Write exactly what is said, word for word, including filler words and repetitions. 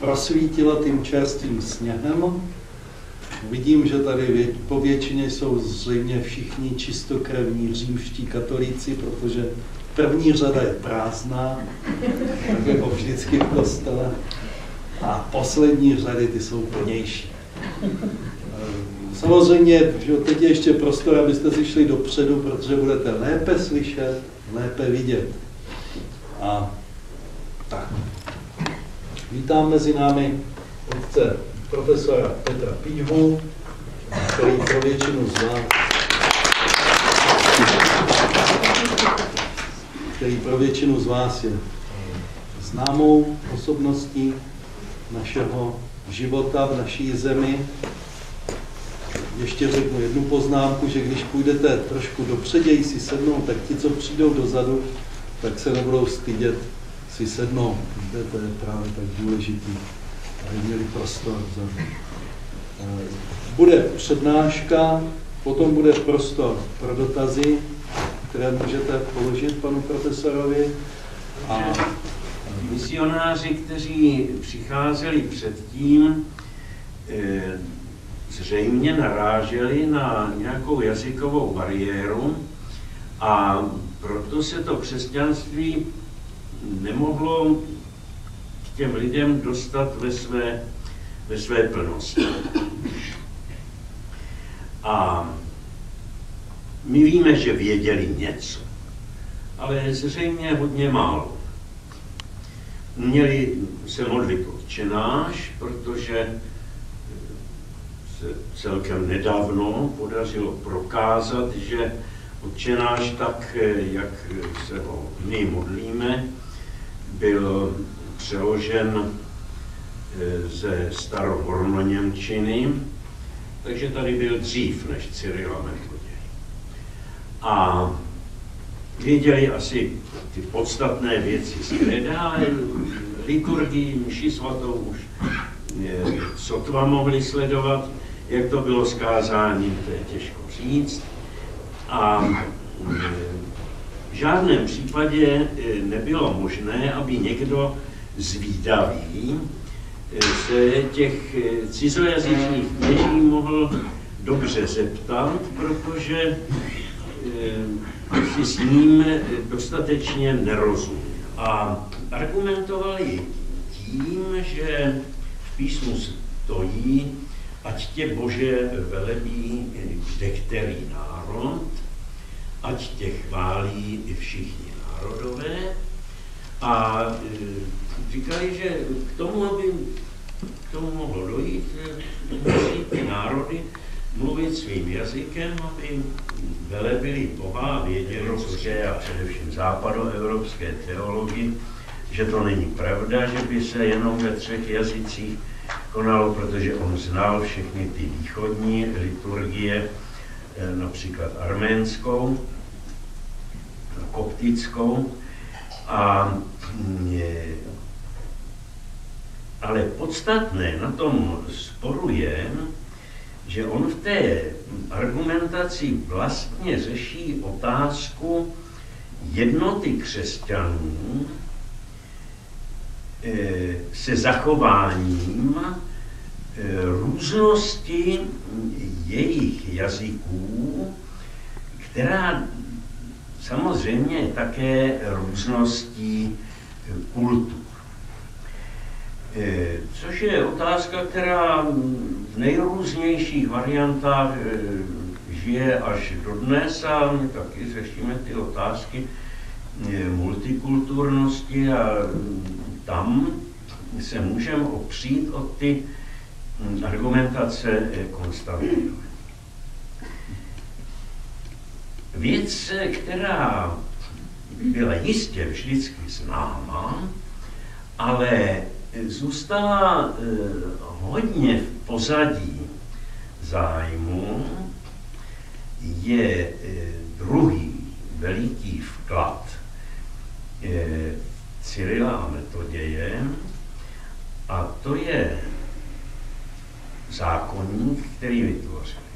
prosvítila tím čerstvým sněhem. Vidím, že tady vě, po většině jsou zřejmě všichni čistokrevní římští katolíci, protože první řada je prázdná, tak jako vždycky v kostele, a poslední řady ty jsou plnější. Samozřejmě, že teď je ještě prostor, abyste si šli dopředu, protože budete lépe slyšet, lépe vidět. A tak. Vítám mezi námi otce profesora Petra Píťhu, který pro většinu z vás, který pro většinu z vás je známou osobností našeho života v naší zemi. Ještě řeknu jednu poznámku, že když půjdete trošku dopřeději si sednout, tak ti, co přijdou dozadu, tak se nebudou stydět si sednout. To je právě tak důležitý, aby měli prostor vzadu. Bude přednáška, potom bude prostor pro dotazy, které můžete položit panu profesorovi. A misionáři, kteří přicházeli předtím, zřejmě naráželi na nějakou jazykovou bariéru a proto se to křesťanství nemohlo k těm lidem dostat ve své, ve své plnosti. A my víme, že věděli něco, ale zřejmě hodně málo. Měli se modlit Otčenáš, protože se celkem nedávno podařilo prokázat, že Otčenáš, tak jak se ho my modlíme, byl přeložen ze starohornoněmčiny, takže tady byl dřív než Cyril a Metoděj. A věděli asi ty podstatné věci z kreda, ale liturgii, mši svatou už sotva mohli sledovat, jak to bylo s kázáním, to je těžko říct. A v žádném případě nebylo možné, aby někdo zvídavý se těch cizojazyčných kněží mohl dobře zeptat, protože si s ním dostatečně nerozuměl. A argumentovali tím, že v písmu stojí, ať tě Bože velebí kde který národ, ať tě chválí i všichni národové. A říkali, že k tomu, aby k tomu mohlo dojít, musí ty národy mluvit svým jazykem, aby velebili Boha a věděli, co je, a především západoevropské teologii, že to není pravda, že by se jenom ve třech jazycích konalo, protože on znal všechny ty východní liturgie, například arménskou, koptickou, a, ale podstatné na tom sporu je, že on v té argumentaci vlastně řeší otázku jednoty křesťanů se zachováním různosti jejich jazyků, která samozřejmě je také růzností kultur. Což je otázka, která v nejrůznějších variantách žije až dodnes, a my taky řešíme ty otázky multikulturnosti a tam se můžeme opřít o ty argumentace Konstantinové. Věc, která byla jistě vždycky známá, ale zůstala hodně v pozadí zájmu, je druhý veliký vklad Cyrila a Metoděje, a to je zákoník, který vytvořili.